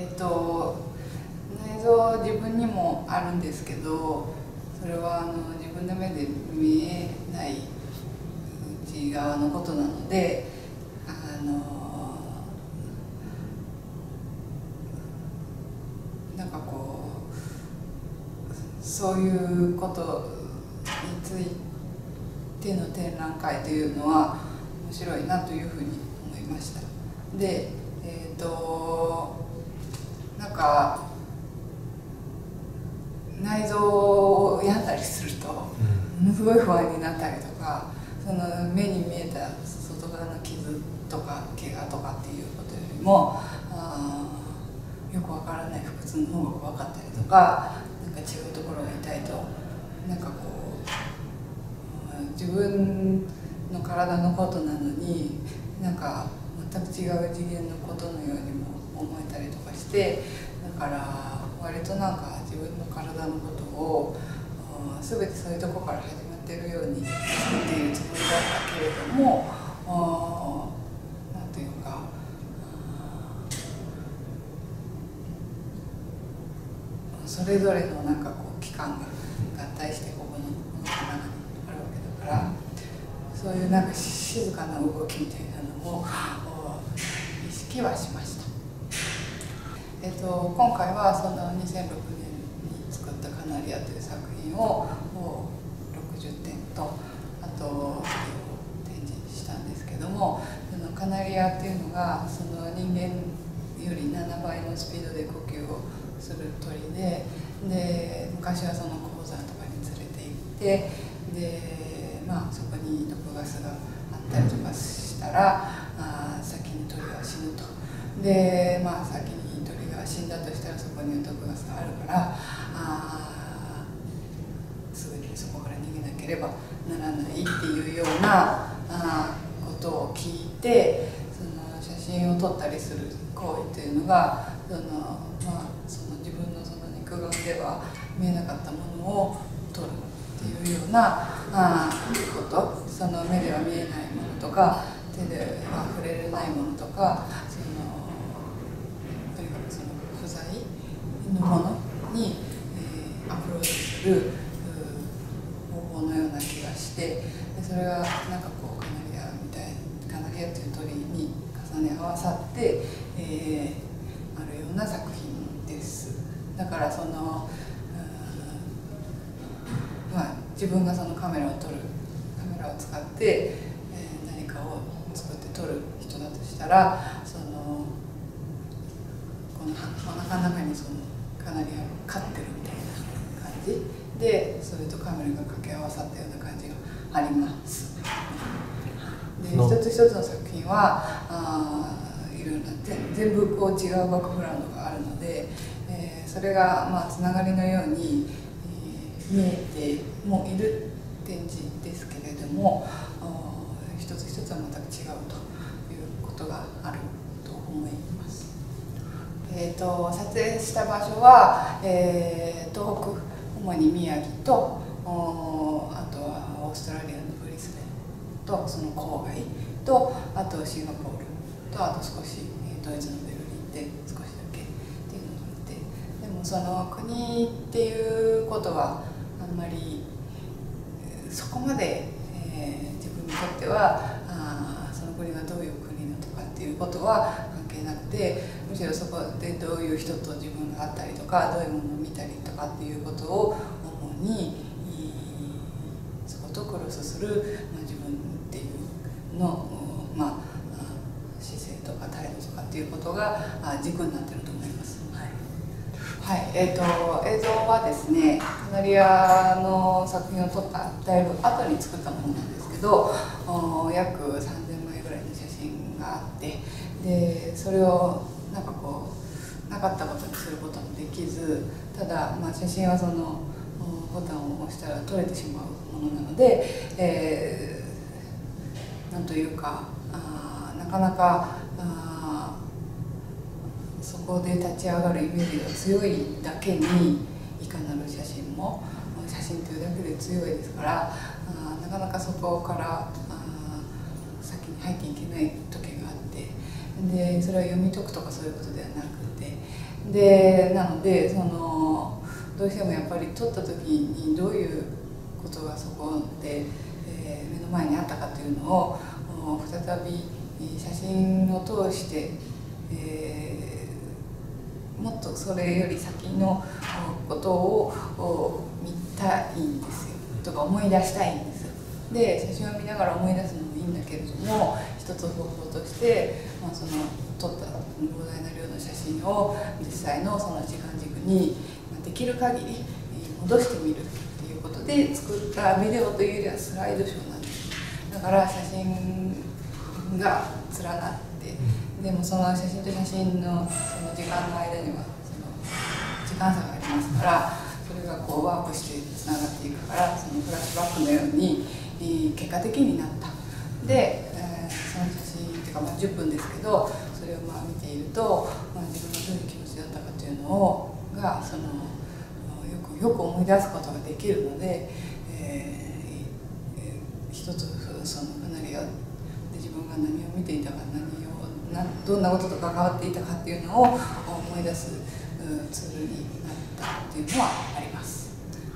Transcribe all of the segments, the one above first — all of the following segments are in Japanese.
内臓自分にもあるんですけど、それは自分の目で見えない内側のことなので、なんかこうそういうことについての展覧会というのは面白いなというふうに思いました。で、なんか内臓を病んだりするとものすごい不安になったりとか、その目に見えた外側の傷とか怪我とかっていうことよりもよくわからない腹痛の方が怖かったりとか、なんか違うところが痛いと、なんかこう自分の体のことなのになんか全く違う次元のことのようにも思えたりとかして、だから割となんか自分の体のことを全てそういうところから始まっているように作っているつもりだったけれども、なんていうかそれぞれのなんかこう器官が合体してここの中にあるわけだから、そういうなんか静かな動きみたいなのを意識はしました。今回はその2006年に作ったカナリアという作品を60点と、あと展示したんですけども、そのカナリアっていうのがその人間より7倍のスピードで呼吸をする鳥で、昔はその鉱山とかに連れて行って、でそこに毒ガスがあったりとかしたら先に鳥が死ぬと。で先に鳥が死んだとしたらそこには毒ガスがあるからすぐにそこから逃げなければならないっていうようなことを聞いて、その写真を撮ったりする行為というのがその自分のその肉眼では見えなかったものを撮るっていうようなこと、その目では見えないものとか手では触れれないものとか、とにかくその不在のものに、アプローチする方法のような気がして、それがなんかこうカナリアという鳥に重ね合わさって、あるような作品です。だからその自分がそのカメラを使って、何かを作って撮る人だとしたら、そのこのお腹の中にそのカナリアを飼ってるみたいな感じで、それとカメラが掛け合わさったような感じがあります。で一つ一つの作品はいろいろな全部こう違うバックグラウンドがあるので、それがつながりのように、見えてもいる展示ですけれども、一つ一つは全く違うということがあると思います。撮影した場所は、東北、主に宮城とあとはオーストラリアのブリスベンとその郊外と、あとシンガポールと、あと少しドイツのベルリンで少しだけっていうのがあって、でもその国っていうことはあんまりそこまで、自分にとってはその国がどういう国だとかっていうことは関係なくて、むしろそこでどういう人と自分が会ったりとか、どういうものを見たりとかっていうことを主にそことクロスする、自分っていうの姿勢とか態度とかっていうことが軸になってると思います。はい、映像はですね、カナリアの作品を撮っただいぶ後に作ったものなんですけど、約3000枚ぐらいの写真があって、でそれをなんかこうなかったことにすることもできず、ただ写真はそのボタンを押したら撮れてしまうものなので、なんというかなかなかそこで立ち上がるイメージが強いだけに、いかなる写真も写真というだけで強いですから、なかなかそこから先に入っていけない時があって、でそれは読み解くとかそういうことではなくて、 でなのでどうしてもやっぱり撮った時にどういうことがそこで、目の前にあったかというのを再び写真を通して、もっとそれより先のことを見たいんですよとか思い出したいんですよ。で写真を見ながら思い出すのもいいんだけれども、一つ方法として、その撮った膨大な量の写真を実際のその時間軸にできる限り戻してみるっていうことで作ったビデオというよりはスライドショーなんです。だから写真が連なって、でもその写真と写真のその時間の間にはその時間差がありますから、それがこうワープしてつながっていくから、そのフラッシュバックのように結果的になった。で、その写真っていうか、10分ですけど、それを見ていると、自分がどういう気持ちだったかというのがよく思い出すことができるので、一つそのカナリアで自分が何を見ていたか、どんなことと関わっていたかっていうのを思い出すツールになったっていうのはあります。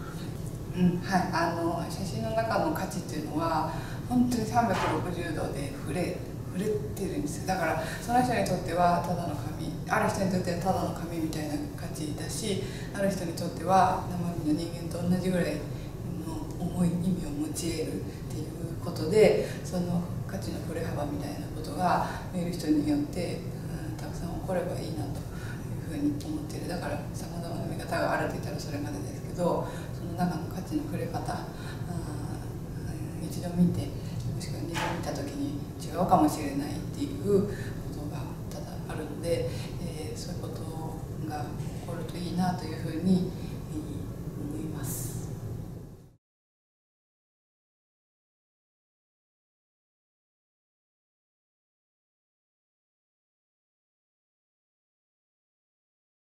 はい、写真の中の価値っていうのは本当に360度で触れてるんですよ。だからその人にとってはただの紙、ある人にとってはただの紙みたいな価値だし、ある人にとっては生身の人間と同じぐらいの重い意味を持ち得るっていうことで、その価値の振れ幅みたいなことが見る人によって、たくさん起こればいいなというふうに思っている。だからさまざまな見方があるといったらそれまでですけど、その中の価値の触れ方、一度見て、もしくは二度見た時に違うかもしれないっていうことがただあるので、そういうことが起こるといいなというふうに